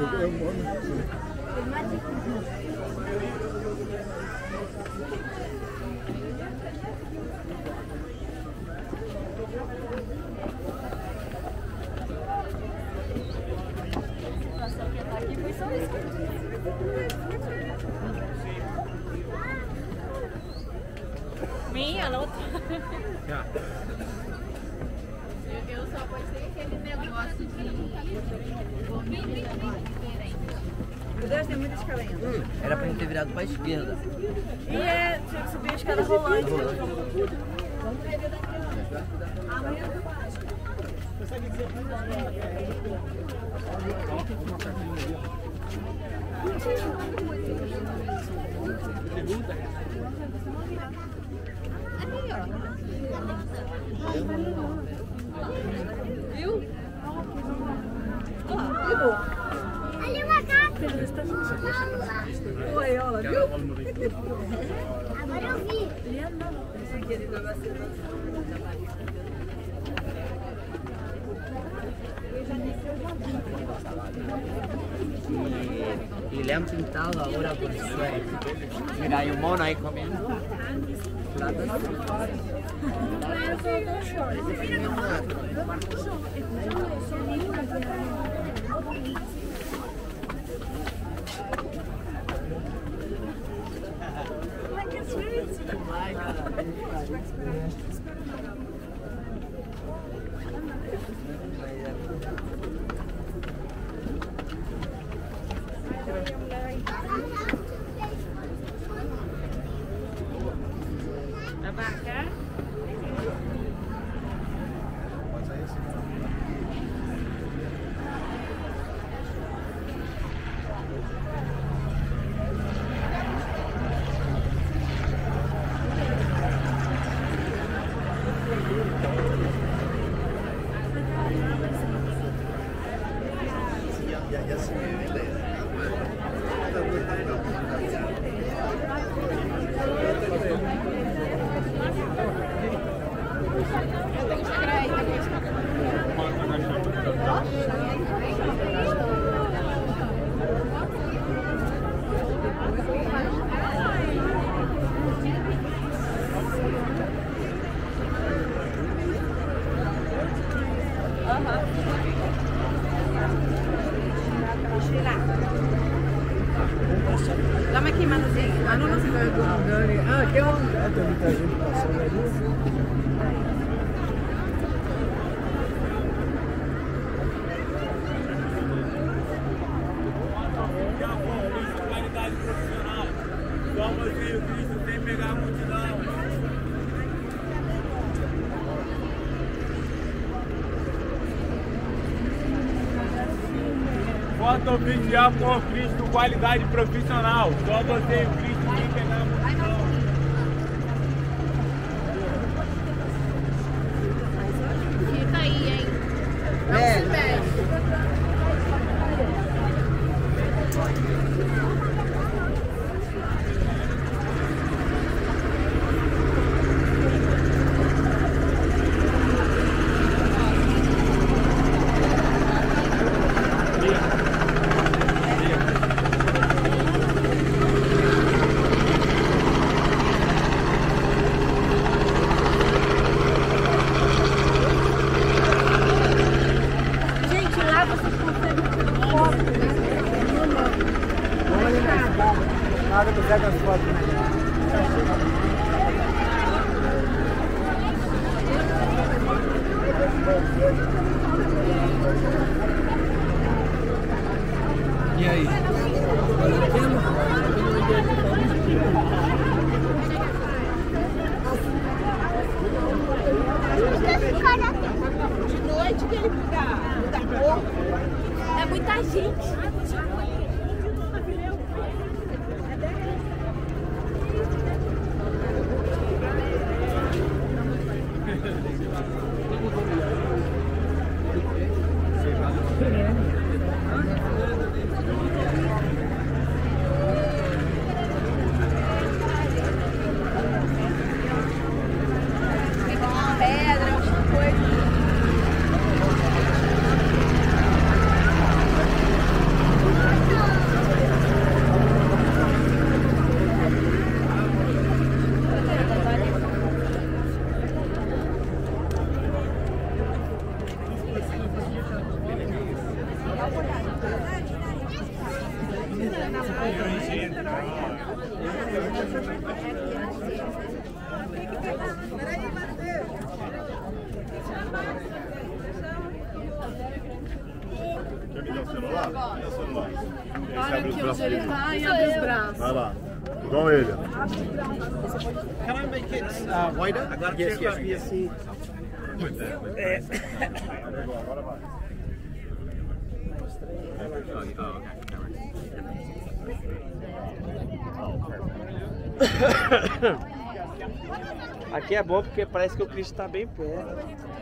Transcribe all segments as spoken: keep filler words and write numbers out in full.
Minha, não tá. Eu só postei aquele negócio de comida diferente. Meu Deus, tem muita escada ainda. Hum, era pra gente ter virado pra esquerda. E é, tinha que subir a escada rolante. Rolante. Vamos ver daqui. Amanhã tu vai. Consegue dizer pra pergunta? Viu? Olha lá, viu? Ali uma gata. Oi, olha, viu? Agora eu vi. Esse aqui ele vai ser. Y, y le han pintado ahora con suerte. Mira, hay un mono ahí comiendo. Plátanos. Dá-me aqui, Manuzinho. Ah, não, não se vai. Ah, que onda. Tem muita gente passando ali. Qualidade profissional. Só você e o Cristo sem pegar a multidão. Foto oficial com o Cristo, qualidade profissional. Só você e o Cristo sem pegar a multidão. Fica aí, hein? Não É. se mexe. Gente, lá vocês conseguem foto. Nada que pega as fotos, né? E aí? De noite que ele muda, muda cor. É muita gente. Quer me dar o celular? Me dá o celular. Olha aqui onde ele tá e abre os braços. Vai lá. Igual ele. Can I make it uh, wider? Yes, yes, yes. Agora vai. Aqui é bom porque parece que o Cristo está bem perto.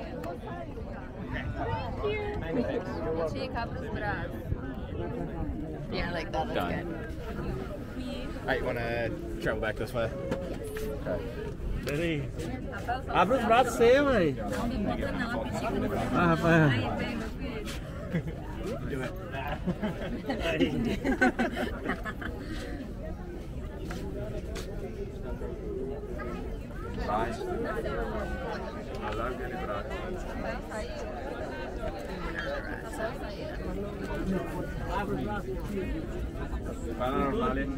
Tica, abre os braços. Yeah, like that. That's good. Alright, you wanna travel back this way? Peraí. Abre os braços seu, mãe. Ah, rapaz. Vai. Alarga ele braço. Vai na normal aqui.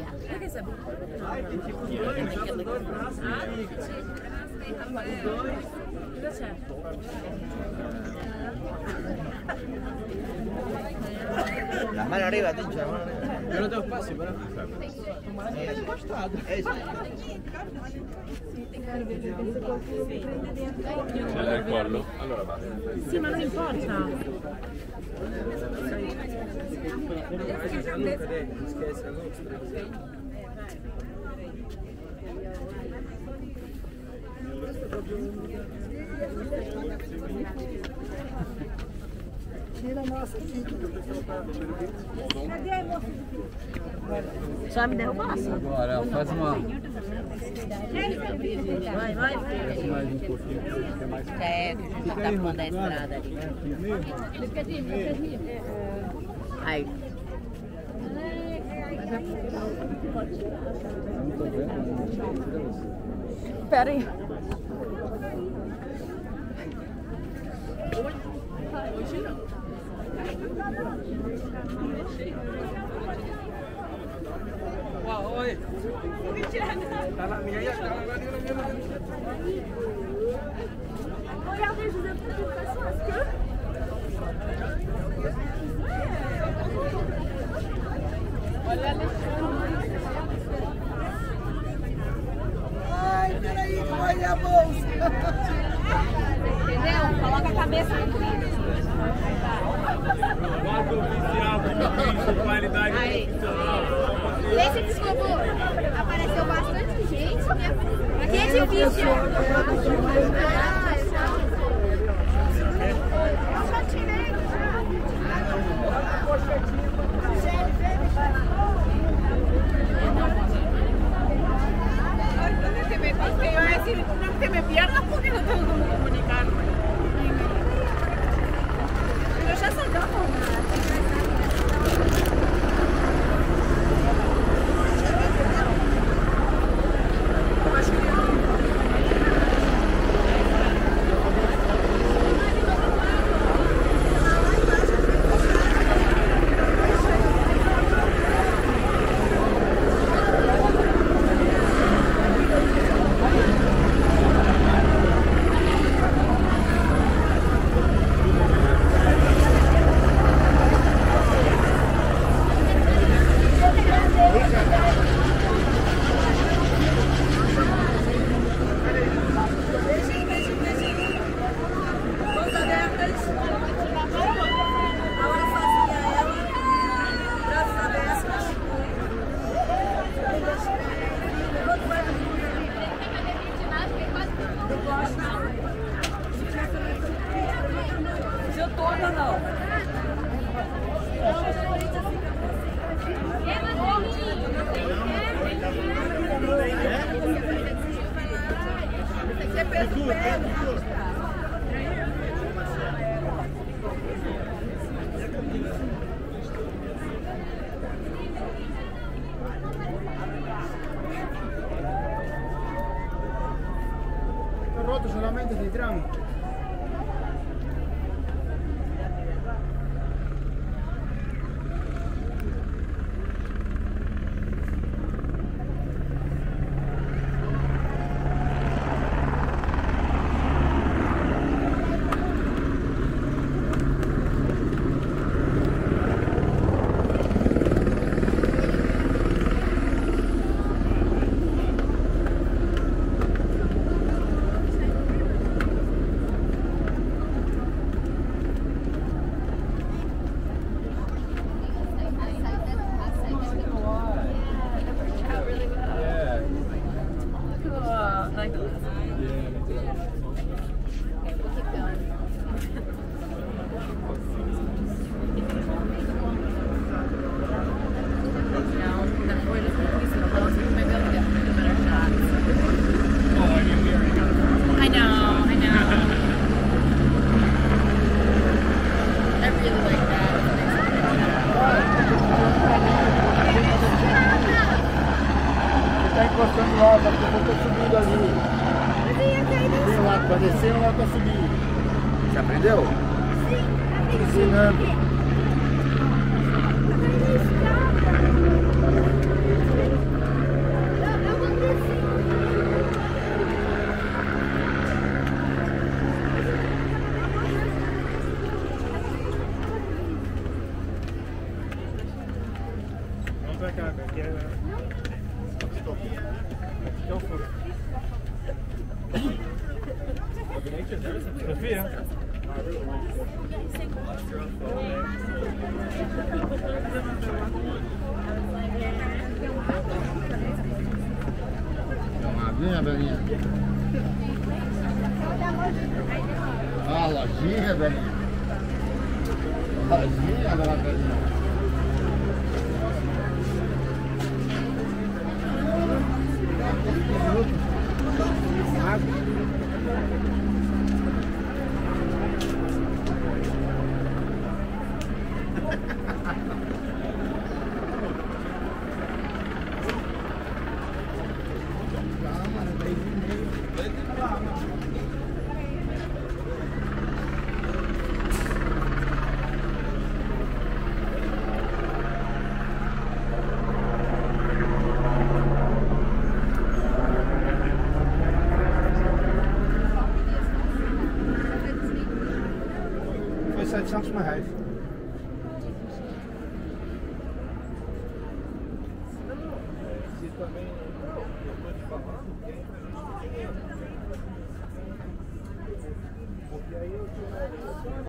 La mano arriba, Tincho, la mano arriba. Yo no tengo espacio, pero... É encostado. É isso. Ce l'hai il collo? Allora va. Sì, ma non importa. Tira a nossa aqui. Só me derrubasse. Agora, faz uma. Vai, vai, vai. Mais um pouquinho. É, que a gente tá pondo a estrada ali. Aí. Não tô vendo. Espera aí. Hoje não. Oi. Tá na minha e tá na minha. Regardez, je vous ai pris de façon à ce que... Ai, peraí, olha a bolsa. Entendeu? Coloca a cabeça aqui. Quatro oficial com qualidade profissional. Nesse desculpa, apareceu bastante gente, né? Aqui é difícil. Ah, eu só tirei. Que me pasé, iba a decir, no que me pierdas porque no tengo cómo comunicarme. Pero ya sacamos. Ho rotto solamente dei tram. lá, tá subindo ali. Tem lá pra descer e um lá pra subir. Você aprendeu? Tô ensinando. Vamos pra cá, aqui é... Aqui é o fogo. Sofia? É uma aguinha, Belinha. Ah, lojinha, Belinha. Lojinha, dona Belinha. Foi setecentos reais.